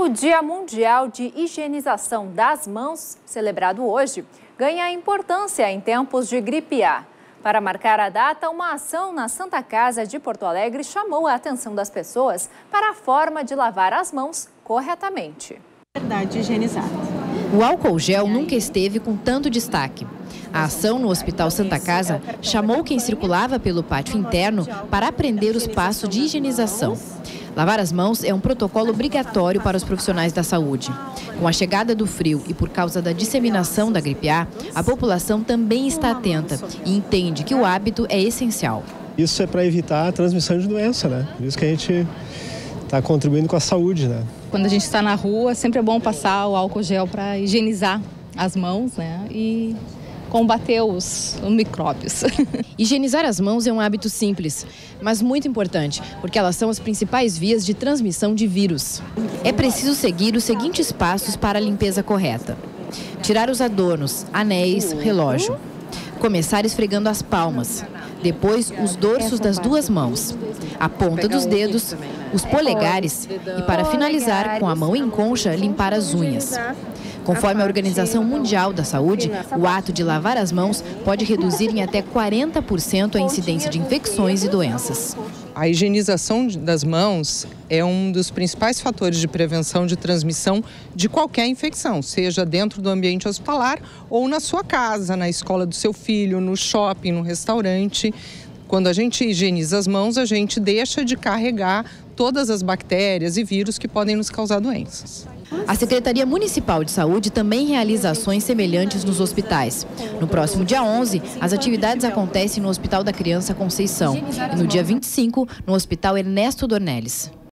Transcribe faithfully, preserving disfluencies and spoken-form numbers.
O Dia Mundial de Higienização das Mãos, celebrado hoje, ganha importância em tempos de gripe A. Para marcar a data, uma ação na Santa Casa de Porto Alegre chamou a atenção das pessoas para a forma de lavar as mãos corretamente. Verdade higienizada. O álcool gel nunca esteve com tanto destaque. A ação no Hospital Santa Casa chamou quem circulava pelo pátio interno para aprender os passos de higienização. Lavar as mãos é um protocolo obrigatório para os profissionais da saúde. Com a chegada do frio e por causa da disseminação da gripe A, a população também está atenta e entende que o hábito é essencial. Isso é para evitar a transmissão de doença, né? Por isso que a gente está contribuindo com a saúde, né? Quando a gente está na rua, sempre é bom passar o álcool gel para higienizar as mãos, né? E combater os, os micróbios. Higienizar as mãos é um hábito simples, mas muito importante, porque elas são as principais vias de transmissão de vírus. É preciso seguir os seguintes passos para a limpeza correta: tirar os adornos, anéis, relógio. Começar esfregando as palmas, depois os dorsos das duas mãos, a ponta dos dedos, os polegares e, para finalizar, com a mão em concha, limpar as unhas. Conforme a Organização Mundial da Saúde, o ato de lavar as mãos pode reduzir em até quarenta por cento a incidência de infecções e doenças. A higienização das mãos é um dos principais fatores de prevenção de transmissão de qualquer infecção, seja dentro do ambiente hospitalar ou na sua casa, na escola do seu filho, no shopping, no restaurante. Quando a gente higieniza as mãos, a gente deixa de carregar todas as bactérias e vírus que podem nos causar doenças. A Secretaria Municipal de Saúde também realiza ações semelhantes nos hospitais. No próximo dia onze, as atividades acontecem no Hospital da Criança Conceição e no dia vinte e cinco, no Hospital Ernesto Dornelles.